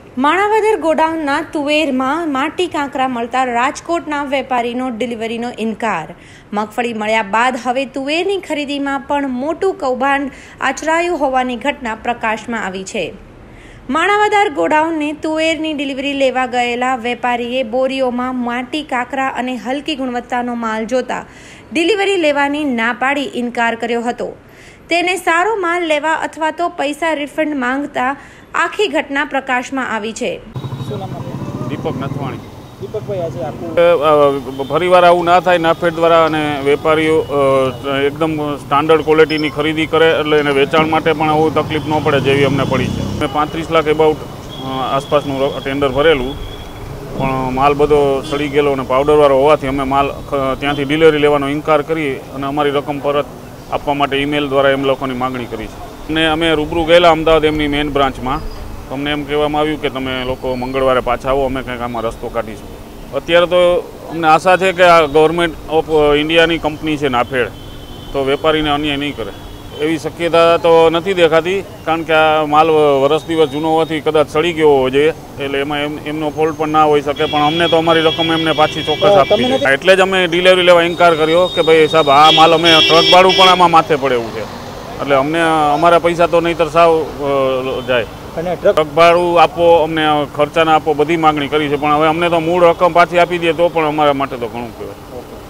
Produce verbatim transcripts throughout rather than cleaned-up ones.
માણાવદર ગોડાઉનના તુવેરમાં માટી કાંકરા મળતા રાજકોટના વેપારીનો ડિલિવરીનો ઇનકાર. મગફળી મળ્યા બાદ હવે તુવેરની ખરીદીમાં પણ મોટું કૌભાંડ આચરાયું હોવાની ઘટના પ્રકાશમાં આવી છે. માણાવદર ગોડાઉનને તુવેરની ડિલિવરી લેવા ગયેલા વેપારીએ બોરીઓમાં માટી કાંકરા અને હલકી ગુણવત્તાનો માલ જોતા ડિલિવરી લેવાની ના પાડી ઇનકાર કર્યો હતો. તેને સારો માલ લેવા અથવા તો પૈસા રિફંડ માંગતા આખી ઘટના પ્રકાશમાં આવી છે. દીપક નથવાણી. દીપકભાઈ, આજે આખું ફરીવાર આવું ના થાય. નાફેડ દ્વારા અને વેપારીઓ એકદમ સ્ટાન્ડર્ડ ક્વોલિટીની ખરીદી કરે એટલે એને વેચાણ માટે પણ આવું તકલીફ ન પડે જેવી અમને પડી છે. અમે પાંત્રીસ લાખ એબાઉટ આસપાસનું ટેન્ડર ભરેલું, પણ માલ બધો સડી ગયેલો અને પાવડરવાળો હોવાથી અમે માલ ત્યાંથી ડિલિવરી લેવાનો ઇનકાર કરી અને અમારી રકમ પરત આપવા માટે ઈમેલ દ્વારા એમ લોકોની માગણી કરી છે. અને અમે રૂબરૂ ગયેલા અમદાવાદ એમની મેઇન બ્રાન્ચમાં. તો અમને એમ કહેવામાં આવ્યું કે તમે લોકો મંગળવારે પાછા આવો, અમે કંઈક આમાં રસ્તો કાઢીશું. અત્યારે તો અમને આશા છે કે આ ગવર્મેન્ટ ઓફ ઇન્ડિયાની કંપની છે નાફેડ, તો વેપારીને અન્યાય નહીં કરે એવી શક્યતા તો નથી દેખાતી, કારણ કે આ માલ વરસ દિવસ જૂનો હોવાથી કદાચ સડી ગયો હોવો જોઈએ, એટલે એમાં એમ એમનો ફોલ્ટ પણ ના હોઈ શકે. પણ અમને તો અમારી રકમ એમને પાછી ચોક્કસ આપવી છે. એટલે જ અમે ડિલિવરી લેવા ઇનકાર કર્યો કે ભાઈ સાહેબ, આ માલ અમે ટ્રક ભાડું પણ આમાં માથે પડે એવું છે, એટલે અમને અમારા પૈસા તો નહીંતર સાવ જાય. અને ટ્રક ભાડું આપો, અમને ખર્ચાના આપો, બધી માગણી કરી છે, પણ હવે અમને તો મૂળ રકમ પાછી આપી દે તો પણ અમારા માટે તો ઘણું કહેવાય.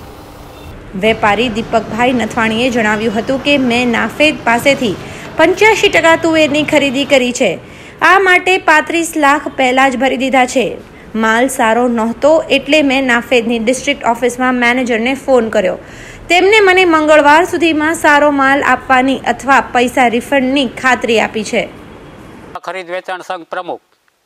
વેપારી દીપકભાઈ નથવાણીએ જણાવ્યું હતું કે મેં નાફેડ પાસેથી પંચ્યાસી ટકા તુવેરની ખરીદી કરી છે. આ માટે પાંત્રીસ લાખ પહેલાં જ ભરી દીધા છે. માલ સારો નહોતો એટલે મેં નાફેડની ડિસ્ટ્રિક્ટ ઓફિસમાં મેનેજરને ફોન કર્યો. તેમને મને મંગળવાર સુધીમાં સારો માલ આપવાની અથવા પૈસા રિફંડની ખાતરી આપી છે. ખરીદ વેચાણ સંઘ પ્રમુખ.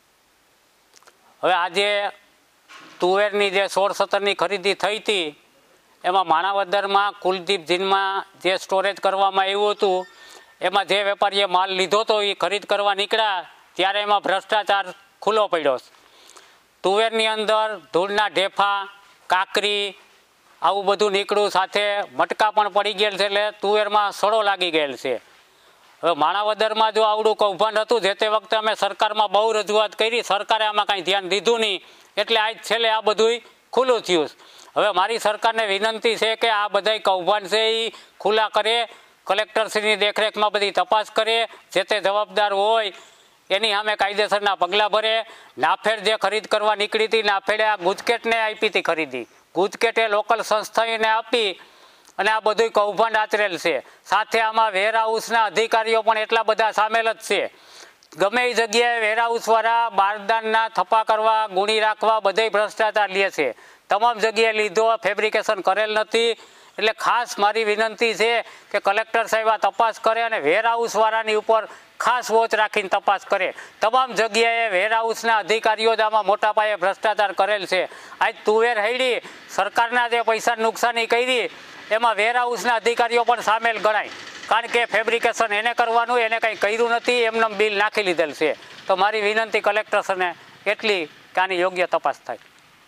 હવે આજે તુવેરની જે સોળ સત્તરની ખરીદી થઈ હતી, એમાં માણાવદરમાં કુલદીપ જીનમાં જે સ્ટોરેજ કરવામાં આવ્યું હતું, એમાં જે વેપારીએ માલ લીધો હતો એ ખરીદ કરવા નીકળ્યા ત્યારે એમાં ભ્રષ્ટાચાર ખુલ્લો પડ્યો. તુવેરની અંદર ધૂળના ઢેફા, કાકરી, આવું બધું નીકળ્યું, સાથે મટકા પણ પડી ગયેલ છે, એટલે તુવેરમાં સડો લાગી ગયેલ છે. હવે માણાવદરમાં જો આવડું કૌભાંડ હતું, જે તે વખતે અમે સરકારમાં બહુ રજૂઆત કરી, સરકારે આમાં કાંઈ ધ્યાન દીધું નહીં, એટલે આજ છેલ્લે આ બધું ખુલ્લું થયું. હવે મારી સરકારને વિનંતી છે કે આ બધા કૌભાંડ છે એ ખુલ્લા કરે, કલેક્ટરશ્રીની દેખરેખમાં બધી તપાસ કરે, જે તે જવાબદાર હોય એની સામે કાયદેસરના પગલાં ભરે. નાફેડ જે ખરીદ કરવા નીકળી હતી, નાફેડે આ ગુજકેટને આપી હતી ખરીદી, ગુજકેટે લોકલ સંસ્થાઓને આપી અને આ બધું કૌભાંડ આચરેલ છે. સાથે આમાં વેરહાઉસના અધિકારીઓ પણ એટલા બધા સામેલ જ છે. ગમે એ જગ્યાએ વેરહાઉસવાળા બારદાનના થપ્પા કરવા, ગુણી રાખવા, બધે ભ્રષ્ટાચાર લે છે. તમામ જગ્યાએ લીધો, ફેબ્રિકેશન કરેલ નથી. એટલે ખાસ મારી વિનંતી છે કે કલેક્ટર સાહેબ આ તપાસ કરે અને વેરહાઉસવાળાની ઉપર ખાસ વોચ રાખીને તપાસ કરે. તમામ જગ્યાએ વેરહાઉસના અધિકારીઓ જ આમાં મોટા પાયે ભ્રષ્ટાચાર કરેલ છે. આજ તુવેર હૈડી સરકારના જે પૈસા નુકસાની કરી, એમાં વેરહાઉસના અધિકારીઓ પણ સામેલ ગણાય, કારણ કે ફેબ્રિકેશન એને કરવાનું, એને કંઈ કર્યું નથી, એમને બિલ નાખી લીધેલ છે. તો મારી વિનંતી કલેક્ટરને એટલી કે આની યોગ્ય તપાસ થાય.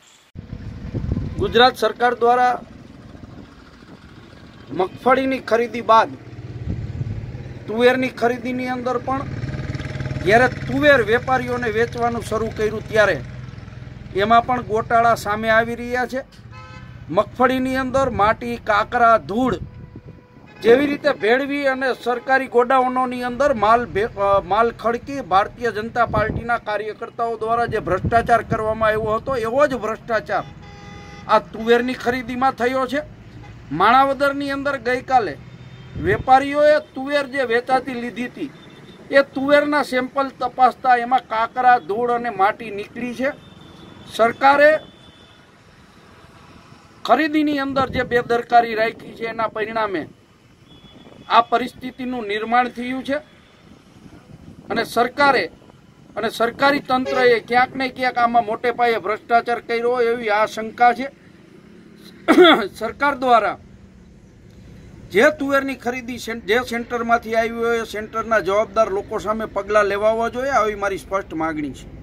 ગુજરાત સરકાર દ્વારા મગફળીની ખરીદી બાદ તુવેરની ખરીદીની અંદર પણ જ્યારે તુવેર વેપારીઓને વેચવાનું શરૂ કર્યું ત્યારે એમાં પણ ગોટાળા સામે આવી રહ્યા છે. મગફળીની અંદર માટી, કાકરા, ધૂળ જેવી રીતે ભેળવી અને સરકારી ગોડાઉનોની અંદર માલ માલ ખડકી ભારતીય જનતા પાર્ટીના કાર્યકર્તાઓ દ્વારા જે ભ્રષ્ટાચાર કરવામાં આવ્યો હતો, એવો જ ભ્રષ્ટાચાર આ તુવેરની ખરીદીમાં થયો છે. માણાવદરની અંદર ગઈકાલે વેપારીઓએ તુવેર જે વેચાતી લીધી હતી, એ તુવેરના સેમ્પલ તપાસતા એમાં કાકરા, ધૂળ અને માટી નીકળી છે. સરકારે ખરીદીની અંદર જે બેદરકારી રાખી છે, એના પરિણામે આ પરિસ્થિતિનું નિર્માણ થયું છે. અને સરકારે અને સરકારી તંત્રએ ક્યાંક ને ક્યાંક આમાં મોટે પાયે ભ્રષ્ટાચાર કર્યો હોય એવી આ શંકા છે. સરકાર દ્વારા જે તુવેરની ખરીદી જે સેન્ટરમાંથી આવી હોય એ સેન્ટરના જવાબદાર લોકો સામે પગલાં લેવા જોઈએ, આવી મારી સ્પષ્ટ માગણી છે.